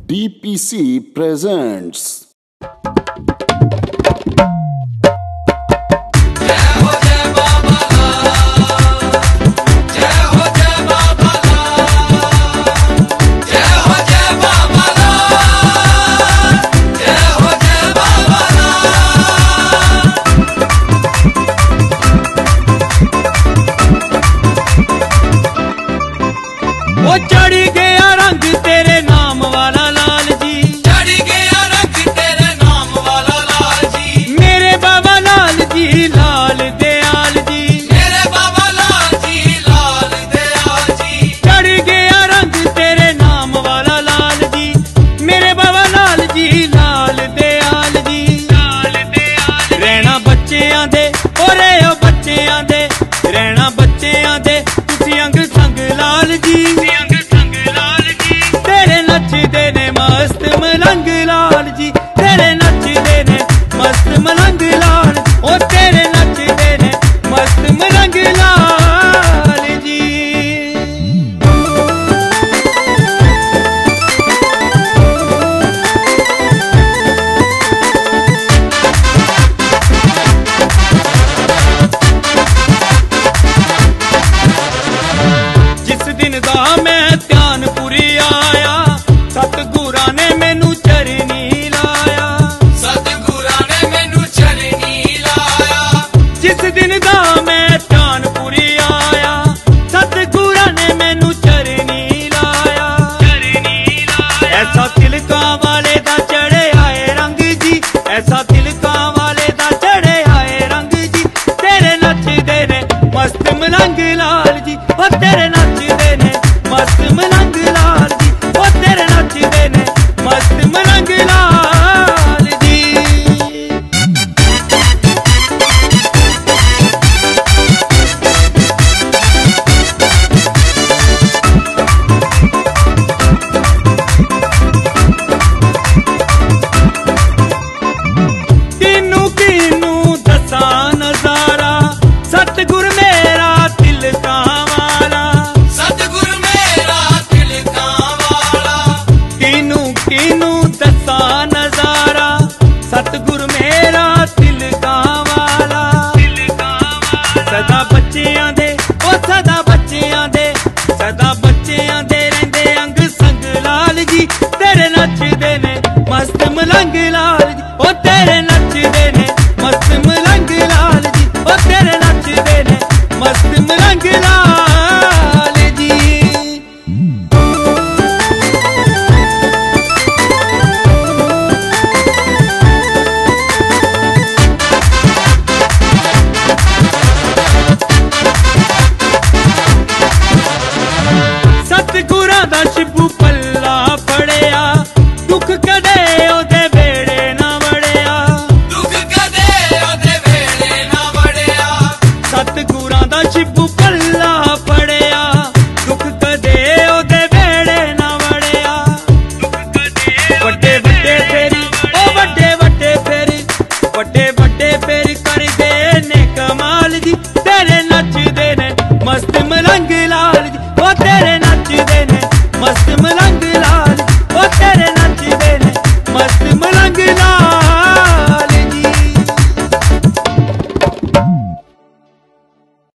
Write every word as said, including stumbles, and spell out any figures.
D P C presents चढ़ी गया रंग तेरे नाम वाला लाल जी, चढ़ी गया रंग तेरे नाम वाला लाल जी, मेरे बाबा लाल जी लाल दयाल जी, मेरे बाबा लाल जी लाल दयाल जी। चढ़ गया रंग तेरे नाम वाला लाल जी, मेरे बाबा लाल जी लाल दयाल जी, लाल दयाल। रहना बच्चियां दे ओरे ओ बच्चियां दे, रहना बच्चियां दे तुसी अंग संग लाल जी, नचदे ने मस्त मलंग लाल जी, तेरे नचदे ने मस्त मलंग लाल, ओ तेरे नचदे ने मस्त मलंग लाल जी। जिस दिन दा मैं ध्यानपुरी आया, सतगुरा ने मैनू चरनी लाया, सतगुरा ने मैनू चरनी लाया। जिस दिन दा मैं ध्यानपुरी आया, सतगुरा ने मैनू चरनी लाया, चरनी लाया। ऐसा तिलका वाले दा चढ़े आए रंग जी, ऐसा तिलका वाले दा चढ़े आए रंग जी, तेरे नचदे ने मस्त मलंग लाल जी, ओ तेरे नचदे ने मस्त मलंग लाल जी, ओ तेरे नचदे ने मस्त मलंग लाल जी। किनू किनू दसा नजारा, सतगुर मेरा तिलका वाला, सतगुर मेरा तिलका वाला। किनू किनू दसा नजारा, सतगुर मेरा तिलका वाला, तिलका वाला। सदा बच्चियां दे ओ सदा बच्चियां दे, सदा बच्चियां दे रहिंदे अंग संग लाल जी, तेरे नचदे ने मस्त मलंग लाल जी, ओ तेरे नचदे ने मस्त मलंग लाल जी, ओ तेरे नचदे ने मस्त मलंग लाल जी। सतगुरां दा